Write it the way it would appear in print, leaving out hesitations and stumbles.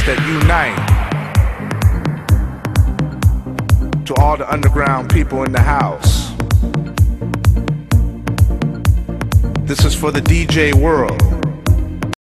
that unite. To all the underground people in the house, this is for the DJ world.